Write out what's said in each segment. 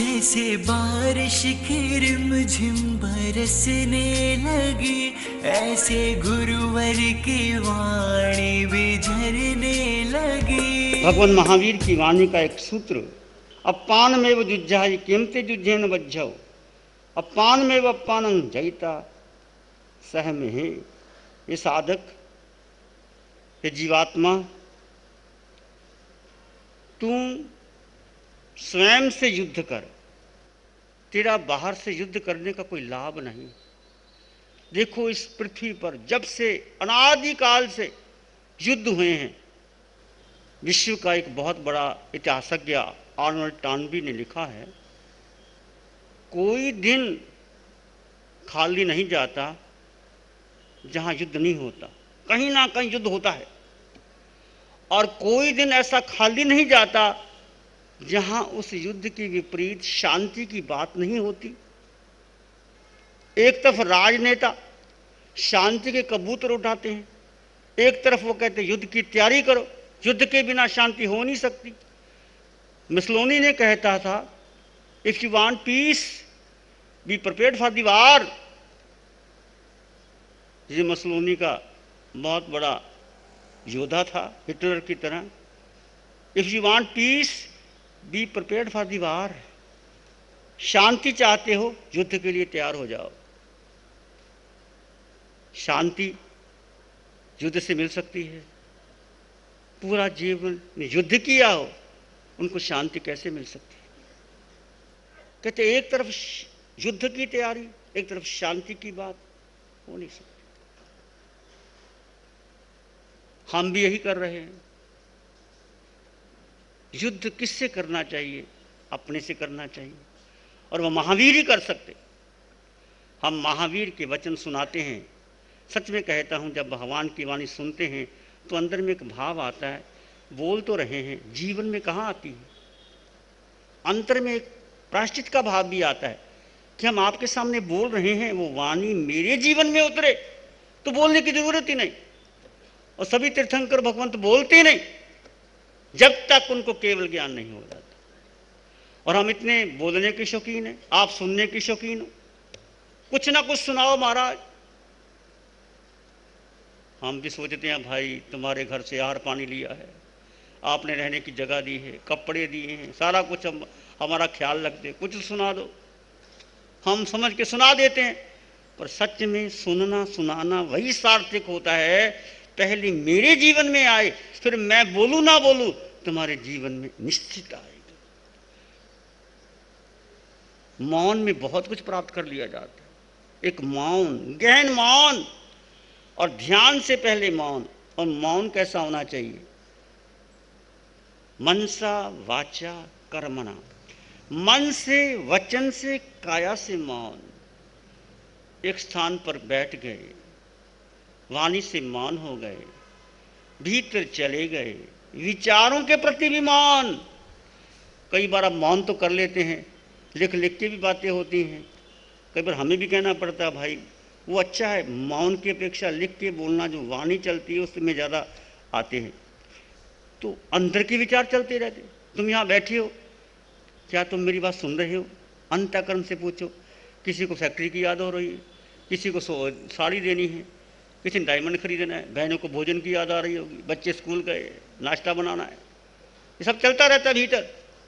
जैसे बारिश की रिमझिम बरसने लगी, ऐसे गुरुवर की वाणी भी झरने लगी। भगवान महावीर की वाणी का एक सूत्र, अपान में वो जुज्जाई कीमते जुज्जे न बज्झो, अपान में वो अपान जयता सह में है। ये साधक, ये जीवात्मा, तू स्वयं से युद्ध कर, तेरा बाहर से युद्ध करने का कोई लाभ नहीं। देखो इस पृथ्वी पर जब से अनादिकाल से युद्ध हुए हैं, विश्व का एक बहुत बड़ा इतिहासज्ञ आर्नल्ड टॉनबी ने लिखा है, कोई दिन खाली नहीं जाता जहां युद्ध नहीं होता, कहीं ना कहीं युद्ध होता है। और कोई दिन ऐसा खाली नहीं जाता जहां उस युद्ध के विपरीत शांति की बात नहीं होती। एक तरफ राजनेता शांति के कबूतर उठाते हैं, एक तरफ वो कहते हैं युद्ध की तैयारी करो, युद्ध के बिना शांति हो नहीं सकती। मुसोलिनी ने कहता था, if you want peace be prepared for the war. ये मुसोलिनी का बहुत बड़ा योद्धा था, हिटलर की तरह। If you want peace be prepared for the war. शांति चाहते हो, युद्ध के लिए तैयार हो जाओ। शांति युद्ध से मिल सकती है। पूरा जीवन युद्ध किया हो, उनको शांति कैसे मिल सकती है? कहते एक तरफ युद्ध की तैयारी, एक तरफ शांति की बात हो नहीं सकती। हम भी यही कर रहे हैं। युद्ध किससे करना चाहिए? अपने से करना चाहिए, और वह महावीर ही कर सकते। हम महावीर के वचन सुनाते हैं। सच में कहता हूं, जब भगवान की वाणी सुनते हैं तो अंदर में एक भाव आता है, बोल तो रहे हैं, जीवन में कहाँ आती है? अंतर में एक प्रायश्चित का भाव भी आता है कि हम आपके सामने बोल रहे हैं, वो वाणी मेरे जीवन में उतरे तो बोलने की जरूरत ही नहीं। और सभी तीर्थंकर भगवंत बोलते नहीं जब तक उनको केवल ज्ञान नहीं हो जाता। और हम इतने बोलने के शौकीन हैं, आप सुनने के शौकीन हो, कुछ ना कुछ सुनाओ महाराज। हम भी सोचते हैं, भाई तुम्हारे घर से आहार पानी लिया है, आपने रहने की जगह दी है, कपड़े दिए हैं, सारा कुछ हम हमारा ख्याल रखते, कुछ सुना दो। हम समझ के सुना देते हैं, पर सच में सुनना सुनाना वही सार्थक होता है, पहले मेरे जीवन में आए, फिर मैं बोलूं ना बोलूं तुम्हारे जीवन में निश्चित आएगा। मौन में बहुत कुछ प्राप्त कर लिया जाता है। एक मौन, गहन मौन, और ध्यान से पहले मौन। और मौन कैसा होना चाहिए? मनसा वाचा कर्मणा, मन से, वचन से, काया से मौन। एक स्थान पर बैठ गए, वाणी से मौन हो गए, भीतर चले गए, विचारों के प्रति भी मौन। कई बार आप मौन तो कर लेते हैं, लिख लिख के भी बातें होती हैं। कई बार हमें भी कहना पड़ता है, भाई वो अच्छा है, मौन की अपेक्षा लिख के बोलना, जो वाणी चलती है उसमें ज़्यादा आते हैं। तो अंदर के विचार चलते रहते। तुम यहाँ बैठे हो, क्या तुम मेरी बात सुन रहे हो? अंतःकरण से पूछो। किसी को फैक्ट्री की याद हो रही है, किसी को साड़ी देनी है, किसी ने डायमंड खरीदना है, बहनों को भोजन की याद आ रही होगी, बच्चे स्कूल गए, नाश्ता बनाना है, ये सब चलता रहता है भीतर।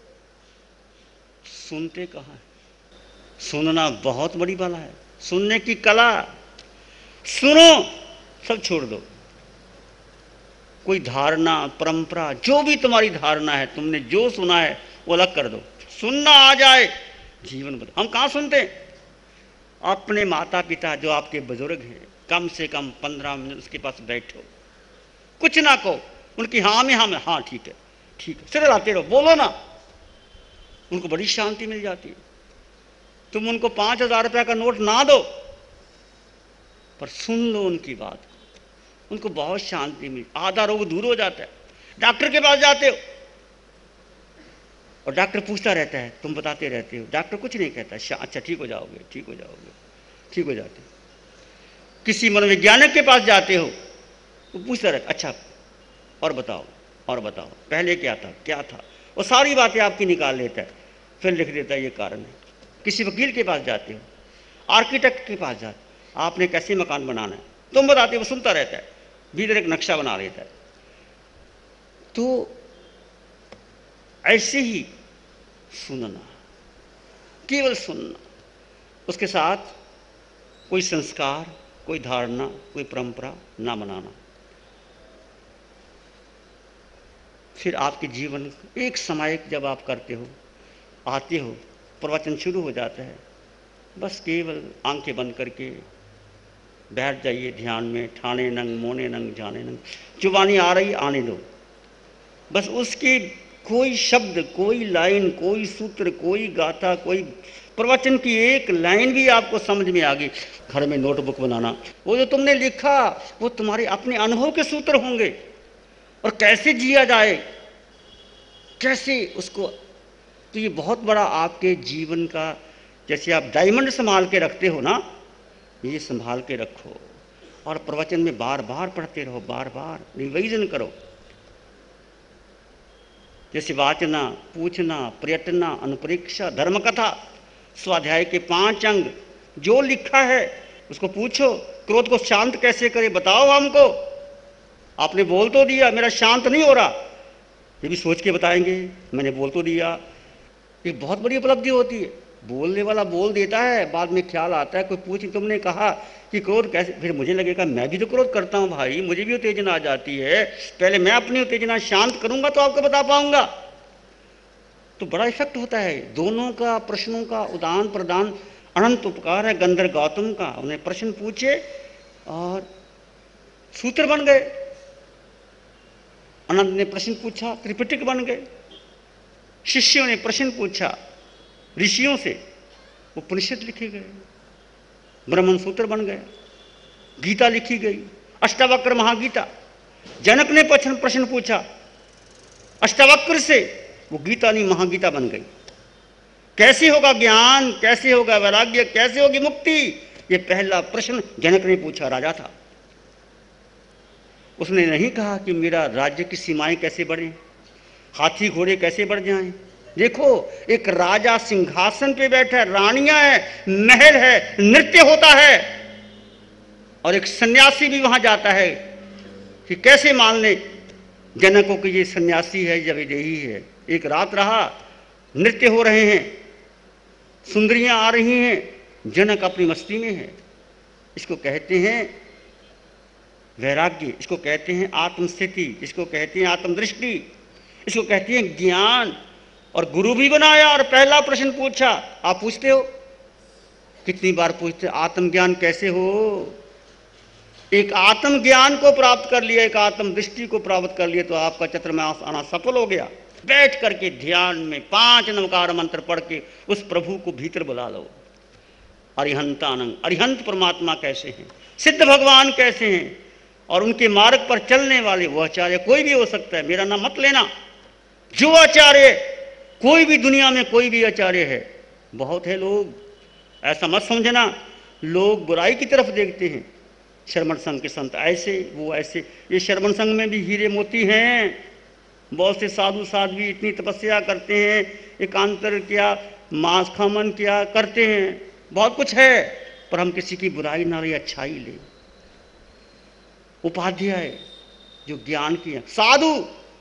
सुनते कहाँ है? सुनना बहुत बड़ी बाला है, सुनने की कला। सुनो, सब छोड़ दो। कोई धारणा, परंपरा, जो भी तुम्हारी धारणा है, तुमने जो सुना है वो अलग कर दो। सुनना आ जाए, जीवन बदल। हम कहाँ सुनते? अपने माता पिता जो आपके बुजुर्ग हैं, कम से कम 15 मिनट उसके पास बैठो, कुछ ना कहो, उनकी हाँ में हाँ ठीक है ठीक है सिर हिलाते रहो, बोलो ना, उनको बड़ी शांति मिल जाती है। तुम उनको 5000 रुपये का नोट ना दो, पर सुन लो उनकी बात, उनको बहुत शांति मिली, आधा रोग दूर हो जाता है। डॉक्टर के पास जाते हो और डॉक्टर पूछता रहता है, तुम बताते रहते हो, डॉक्टर कुछ नहीं कहता, अच्छा ठीक हो जाओगे, ठीक हो जाओगे, ठीक हो जाते हो। किसी मनोवैज्ञानिक के पास जाते हो, वो पूछता रहता, अच्छा और बताओ, पहले क्या था, वो सारी बातें आपकी निकाल लेता है। फिर लिख देता है ये कारण है। किसी वकील के पास जाते हो, आर्किटेक्ट के पास जाते, आपने कैसे मकान बनाना है, तुम बताते हो, वो सुनता रहता है, भीतर एक नक्शा बना देता है। तो ऐसे ही सुनना, केवल सुनना, उसके साथ कोई संस्कार, कोई धारणा, कोई परंपरा ना बनाना। फिर आपके जीवन एक समय जब आप करते हो, आते हो, प्रवचन शुरू हो जाता है, बस केवल आंखें बंद करके बैठ जाइए ध्यान में। ठाणे नंग मोने नंग जाने नंग, जो वाणी आ रही आने दो, बस उसकी कोई शब्द, कोई लाइन, कोई सूत्र, कोई गाथा, कोई प्रवचन की एक लाइन भी आपको समझ में आ गई। घर में नोटबुक बनाना, वो जो तुमने लिखा वो तुम्हारे अपने अनुभव के सूत्र होंगे, और कैसे जिया जाए, कैसे उसको, तो ये बहुत बड़ा आपके जीवन का, जैसे आप डायमंड संभाल के रखते हो ना, ये संभाल के रखो और प्रवचन में बार बार पढ़ते रहो, बार बार रिवीजन करो। जैसे वाचना, पूछना, प्रयटना, अनुपरीक्षा, धर्मकथा, स्वाध्याय के 5 अंग, जो लिखा है उसको पूछो। क्रोध को शांत कैसे करें बताओ हमको, आपने बोल तो दिया मेरा शांत नहीं हो रहा, ये भी सोच के बताएंगे, मैंने बोल तो दिया। ये बहुत बड़ी उपलब्धि होती है। बोलने वाला बोल देता है, बाद में ख्याल आता है, कोई पूछ तुमने कहा कि क्रोध कैसे, फिर मुझे लगेगा मैं भी तो क्रोध करता हूँ भाई, मुझे भी उत्तेजना आ जाती है, पहले मैं अपनी उत्तेजना शांत करूंगा तो आपको बता पाऊंगा। तो बड़ा इफेक्ट होता है दोनों का, प्रश्नों का उदान प्रदान अनंत उपकार है गंधर्व गौतम का। उन्हें प्रश्न पूछे और सूत्र बन गए, अनंत ने प्रश्न पूछा, त्रिपिटक बन गए। शिष्यों ने प्रश्न पूछा ऋषियों से, उपनिषद लिखे गए, ब्रह्मन सूत्र बन गया, गीता लिखी गई, अष्टावक्र महागीता। जनक ने प्रश्न पूछा अष्टावक्र से, वो गीता नहीं महागीता बन गई। कैसे होगा ज्ञान, कैसे होगा वैराग्य, कैसे होगी मुक्ति, ये पहला प्रश्न जनक ने पूछा, राजा था। उसने नहीं कहा कि मेरा राज्य की सीमाएं कैसे बढ़े, हाथी घोड़े कैसे बढ़ जाएं। देखो एक राजा सिंहासन पे बैठा है, रानियां है, महल है, नृत्य होता है, और एक सन्यासी भी वहां जाता है कि कैसे मान ले जनक को कि ये सन्यासी है या विदेही है। एक रात रहा, नृत्य हो रहे हैं, सुंदरियां आ रही हैं, जनक अपनी मस्ती में है। इसको कहते हैं वैराग्य, इसको कहते हैं आत्मस्थिति, इसको कहते हैं आत्मदृष्टि, इसको कहते हैं ज्ञान। और गुरु भी बनाया और पहला प्रश्न पूछा। आप पूछते हो, कितनी बार पूछते, आत्मज्ञान कैसे हो। एक आत्मज्ञान को प्राप्त कर लिया, एक आत्मदृष्टि को प्राप्त कर लिया, तो आपका चतुर्मास आना सफल हो गया। बैठ करके ध्यान में 5 नमकार मंत्र पढ़ के उस प्रभु को भीतर बुला लो। अरिहंतानंद, अरिहंत परमात्मा कैसे हैं, सिद्ध भगवान कैसे हैं, और उनके मार्ग पर चलने वाले वो आचार्य कोई भी हो सकता है, मेरा नाम मत लेना। जो आचार्य, कोई भी दुनिया में कोई भी आचार्य है, बहुत है लोग, ऐसा मत समझना। लोग बुराई की तरफ देखते हैं, श्रमण संघ के संत ऐसे, वो ऐसे। ये श्रमण संघ में भी हीरे मोती हैं। बहुत से साधु साध्वी इतनी तपस्या करते हैं, एकांतर किया, मांस खामन किया करते हैं, बहुत कुछ है, पर हम किसी की बुराई ना ले, अच्छाई ले। उपाध्याय जो ज्ञान की है, साधु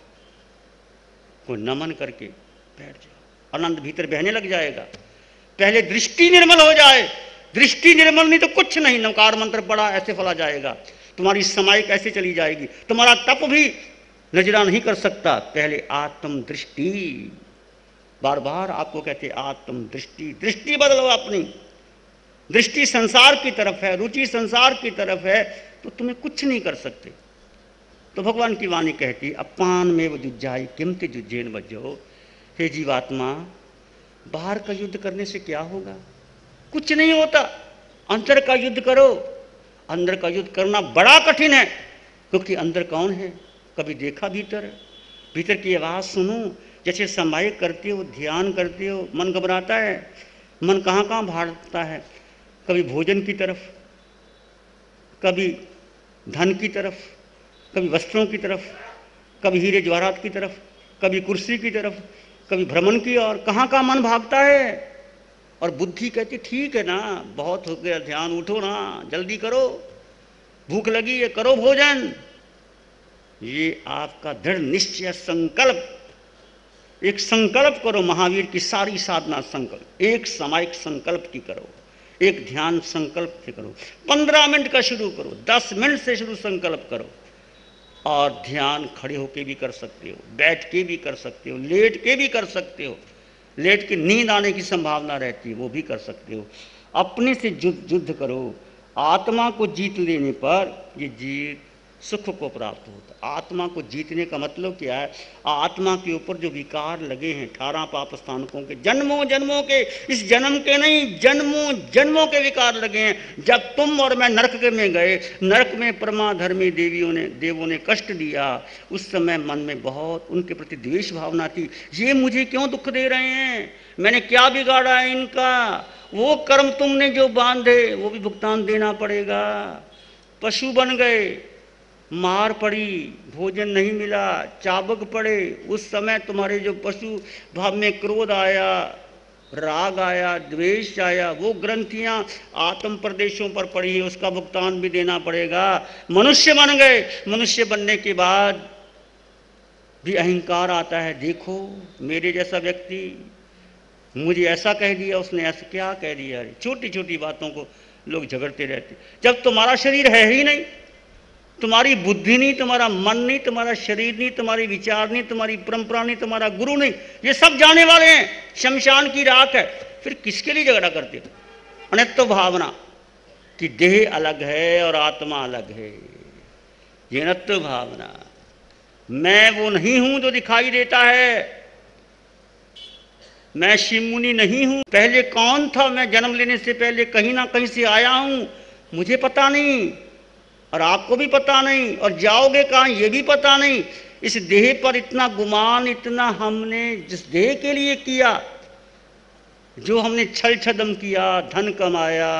को नमन करके बैठ जाओ, आनंद भीतर बहने लग जाएगा। पहले दृष्टि निर्मल हो जाए, दृष्टि निर्मल नहीं तो कुछ नहीं। नमकार मंत्र पढ़ा ऐसे फला जाएगा, तुम्हारी समाई कैसे चली जाएगी, तुम्हारा तप भी नजरा नहीं कर सकता। पहले आत्म दृष्टि, बार बार आपको कहते आत्म दृष्टि, दृष्टि बदलो अपनी। दृष्टि संसार की तरफ है, रुचि संसार की तरफ है, तो तुम्हें कुछ नहीं कर सकते। तो भगवान की वाणी कहती अपान में वो जुज्जाई किमते जुज्जैन बज्जो। हे जीवात्मा, बाहर का युद्ध करने से क्या होगा, कुछ नहीं होता। अंदर का युद्ध करो। अंदर का युद्ध करना बड़ा कठिन है, क्योंकि अंदर कौन है, कभी देखा भीतर, भीतर की आवाज़ सुनो। जैसे समाय करते हो, ध्यान करते हो, मन घबराता है, मन कहाँ कहाँ भागता है, कभी भोजन की तरफ, कभी धन की तरफ, कभी वस्त्रों की तरफ, कभी हीरे जवाहरात की तरफ, कभी कुर्सी की तरफ, कभी भ्रमण की और कहाँ कहाँ मन भागता है, और बुद्धि कहती ठीक है ना, बहुत हो गया ध्यान, उठो ना, जल्दी करो, भूख लगी है, करो भोजन। ये आपका दृढ़ निश्चय संकल्प, एक संकल्प करो, महावीर की सारी साधना संकल्प, एक सामायिक संकल्प की करो, एक ध्यान संकल्प से करो, 15 मिनट का शुरू करो, 10 मिनट से शुरू संकल्प करो। और ध्यान खड़े होके भी कर सकते हो, बैठ के भी कर सकते हो, लेट के भी कर सकते हो, लेट के नींद आने की संभावना रहती है वो भी कर सकते हो। अपने से युद्ध करो। आत्मा को जीत लेने पर ये जीत सुख को प्राप्त होता। आत्मा को जीतने का मतलब क्या है? आत्मा के ऊपर जो विकार लगे हैं 18 पाप स्थानकों के, जन्मों जन्मों के, इस जन्म के नहीं, जन्मों जन्मों के विकार लगे हैं। जब तुम और मैं नरक में गए, नरक में परमाधर्मी देवों ने कष्ट दिया, उस समय मन में बहुत उनके प्रति द्वेष भावना थी। ये मुझे क्यों दुख दे रहे हैं, मैंने क्या बिगाड़ा है इनका? वो कर्म तुमने जो बांधे वो भी भुगतान देना पड़ेगा। पशु बन गए, मार पड़ी, भोजन नहीं मिला, चाबक पड़े, उस समय तुम्हारे जो पशु भाव में क्रोध आया, राग आया, द्वेष आया, वो ग्रंथियां आत्म प्रदेशों पर पड़ी है, उसका भुगतान भी देना पड़ेगा। मनुष्य बन गए, मनुष्य बनने के बाद भी अहंकार आता है। देखो मेरे जैसा व्यक्ति, मुझे ऐसा कह दिया, उसने ऐसा क्या कह दिया। छोटी छोटी बातों को लोग झगड़ते रहते। जब तुम्हारा शरीर है ही नहीं, तुम्हारी बुद्धि नहीं, तुम्हारा मन नहीं, तुम्हारा शरीर नहीं, तुम्हारी विचार नहीं, तुम्हारी परंपरा नहीं, तुम्हारा गुरु नहीं, ये सब जाने वाले हैं, शमशान की राख है, फिर किसके लिए झगड़ा करते हो? अनित्य भावना कि देह अलग है और आत्मा अलग है, ये अनित्य भावना। मैं वो नहीं हूं जो दिखाई देता है, मैं शिव मुनि नहीं हूं। पहले कौन था? मैं जन्म लेने से पहले कहीं ना कहीं से आया हूं, मुझे पता नहीं और आपको भी पता नहीं, और जाओगे कहाँ ये भी पता नहीं। इस देह पर इतना गुमान, इतना हमने जिस देह के लिए किया, जो हमने छल छदम किया, धन कमाया,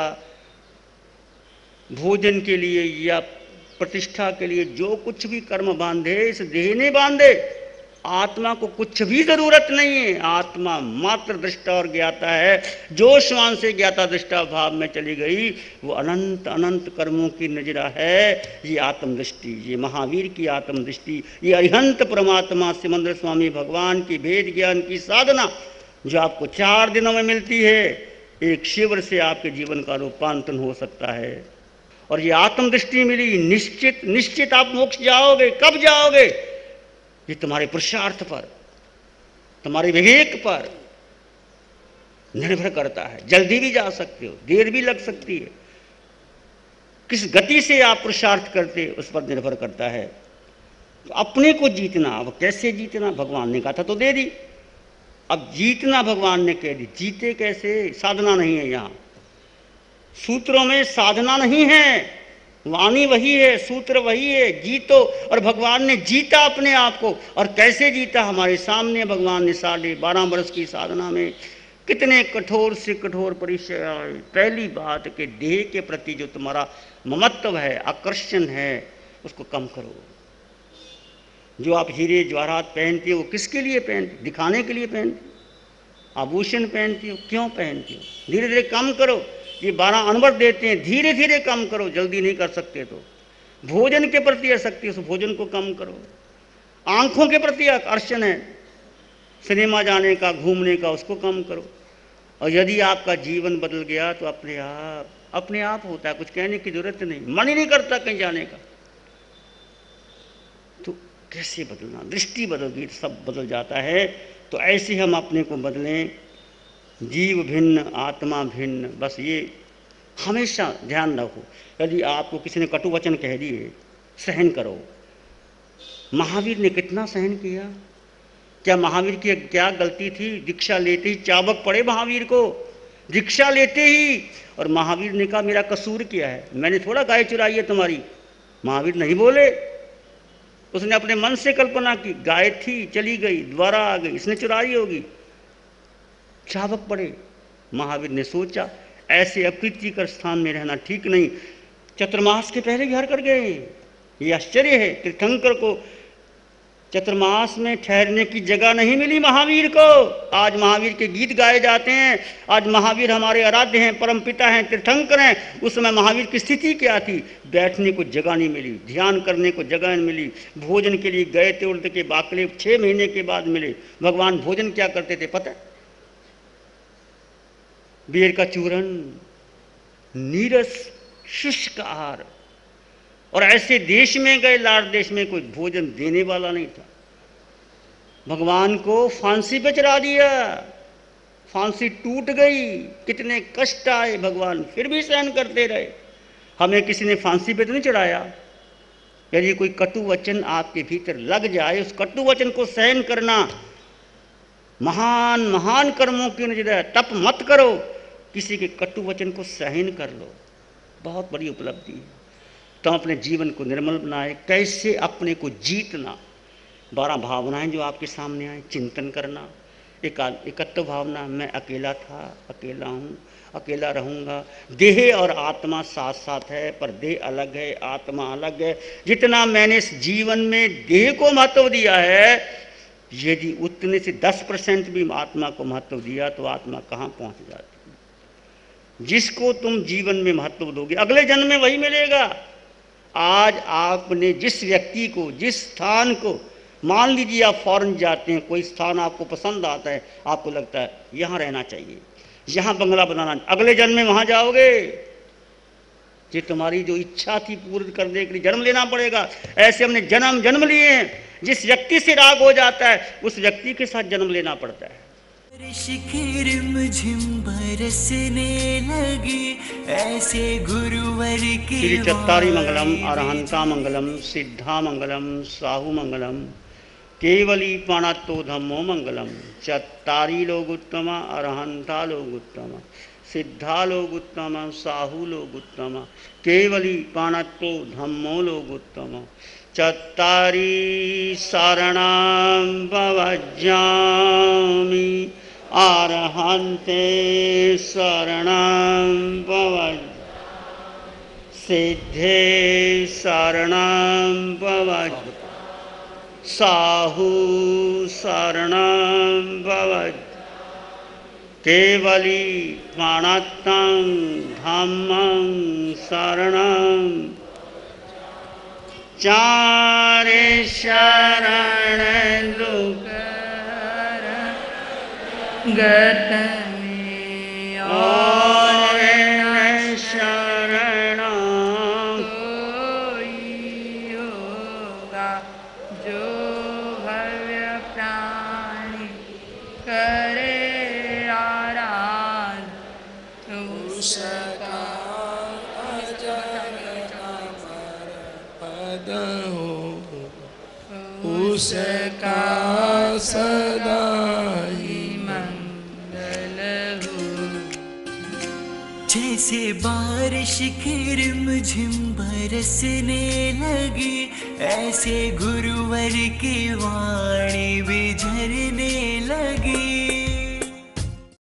भोजन के लिए या प्रतिष्ठा के लिए, जो कुछ भी कर्म बांधे, इस देह ने बांधे। आत्मा को कुछ भी जरूरत नहीं है। आत्मा मात्र दृष्टा और ज्ञाता है। जो श्वान से ज्ञाता दृष्टा भाव में चली गई, वो अनंत अनंत कर्मों की नजरा है। ये आत्मदृष्टि, ये महावीर की आत्मदृष्टि, ये अरिहंत परमात्मा सिमंदर स्वामी भगवान की भेद ज्ञान की साधना, जो आपको 4 दिनों में मिलती है। एक शिविर से आपके जीवन का रूपांतरण हो सकता है। और ये आत्मदृष्टि मिली, निश्चित निश्चित आप मोक्ष जाओगे। कब जाओगे? ये तुम्हारे पुरुषार्थ पर, तुम्हारे विवेक पर निर्भर करता है। जल्दी भी जा सकते हो, देर भी लग सकती है। किस गति से आप पुरुषार्थ करते उस पर निर्भर करता है। तो अपने को जीतना, अब कैसे जीतना? भगवान ने कहा था तो दे दी। अब जीतना भगवान ने कह दी, जीते कैसे? साधना नहीं है यहाँ, सूत्रों में साधना नहीं है, वाणी वही है, सूत्र वही है, जीतो। और भगवान ने जीता अपने आप को। और कैसे जीता? हमारे सामने भगवान ने 12.5 वर्ष की साधना में कितने कठोर से कठोर परिचय आए। पहली बात कि देह के प्रति जो तुम्हारा ममत्व है, आकर्षण है, उसको कम करो। जो आप हीरे जवाहरात पहनते हो, किसके लिए पहनते हो? दिखाने के लिए पहनते हो? आभूषण पहनते हो, क्यों पहनते हो? धीरे धीरे कम करो। ये 12 अनवर देते हैं, धीरे धीरे कम करो, जल्दी नहीं कर सकते तो। भोजन के प्रति आसक्ति है, उस भोजन को कम करो। आंखों के प्रति आकर्षण है, सिनेमा जाने का, घूमने का, उसको कम करो। और यदि आपका जीवन बदल गया तो अपने आप होता है, कुछ कहने की जरूरत नहीं। मन ही नहीं करता कहीं जाने का। तो कैसे बदलना? दृष्टि बदल गई तो सब बदल जाता है। तो ऐसे हम अपने को बदलें। जीव भिन्न, आत्मा भिन्न, बस ये हमेशा ध्यान रखो। यदि आपको किसी ने कटु वचन कह दिए, सहन करो। महावीर ने कितना सहन किया। क्या महावीर की क्या गलती थी? दीक्षा लेते ही चाबक पड़े महावीर को, दीक्षा लेते ही। और महावीर ने कहा मेरा कसूर क्या है, मैंने थोड़ा गाय चुराई है तुम्हारी। महावीर नहीं बोले, उसने अपने मन से कल्पना की, गाय थी चली गई, दोबारा आ गई, इसने चुराई होगी। चाबक पड़े। महावीर ने सोचा ऐसे अप्रीतिकर स्थान में रहना ठीक नहीं। चतुर्मास के पहले घर कर गए। ये आश्चर्य है। तीर्थंकर को चतुर्मास में ठहरने की जगह नहीं मिली महावीर को। आज महावीर के गीत गाए जाते हैं, आज महावीर हमारे आराध्य हैं, परमपिता हैं, तीर्थंकर हैं। उस समय महावीर की स्थिति क्या थी? बैठने को जगह नहीं मिली, ध्यान करने को जगह नहीं मिली, भोजन के लिए गए थे उड़द के बाकले, 6 महीने के बाद मिले। भगवान भोजन क्या करते थे पता? बेर का चूरन, नीरस, शुष्क आहार। और ऐसे देश में गए, लाड़ देश में, कोई भोजन देने वाला नहीं था। भगवान को फांसी पे चढ़ा दिया, फांसी टूट गई, कितने कष्ट आए, भगवान फिर भी सहन करते रहे। हमें किसी ने फांसी पे तो नहीं चढ़ाया। यदि कोई कटु वचन आपके भीतर लग जाए, उस कटु वचन को सहन करना महान महान कर्मों की नजर है। तप मत करो, किसी के कटु वचन को सहन कर लो, बहुत बड़ी उपलब्धि है। तो अपने जीवन को निर्मल बनाए, कैसे अपने को जीतना। 12 भावनाएं जो आपके सामने आए, चिंतन करना। एकत्व भावना, मैं अकेला था, अकेला हूँ, अकेला रहूँगा। देह और आत्मा साथ साथ है, पर देह अलग है, आत्मा अलग है। जितना मैंने इस जीवन में देह को महत्व दिया है, यदि उतने से 10% भी आत्मा को महत्व दिया तो आत्मा कहाँ पहुँच जाती। जिसको तुम जीवन में महत्व दोगे, अगले जन्म में वही मिलेगा। आज आपने जिस व्यक्ति को, जिस स्थान को, मान लीजिए आप फॉरेन जाते हैं, कोई स्थान आपको पसंद आता है, आपको लगता है यहाँ रहना चाहिए, यहाँ बंगला बनाना, अगले जन्म में वहाँ जाओगे। ये तुम्हारी जो इच्छा थी पूर्ण करने के लिए जन्म लेना पड़ेगा। ऐसे हमने जन्म लिए हैं। जिस व्यक्ति से राग हो जाता है, उस व्यक्ति के साथ जन्म लेना पड़ता है। रिमझिम बरसने लगी, ऐसे गुरुवर के श्री चत्तारी मंगलम, अरहंता मंगलम, सिद्धा मंगलम, साहू मंगलम, केवली पाणत्तो धम्मो मंगलम। चत्तारी लोग उत्तम, अरहंता लोग उत्तम, सिद्धा लोग उत्तम, साहू लोग उत्तम, केवली पाणत्तो धम्मो लोग उत्तम। चत्तारी शरणं भवज्जामि, अरहन्ते शरणं भवज्जामि, सिद्धे शरणं भवज्जामि, साहू शरणं भवज्जामि, केवली पाणत्तं धम्मं शरणं। चारे शरण दुख गत में और शरण कोई होगा, जो भव्य प्राणी करे आराध, उसका पद हो, उसका सदा जैसे बारिश की रिमझिम बरसने लगी, ऐसे गुरुवर की वाणी भी झरने लगी।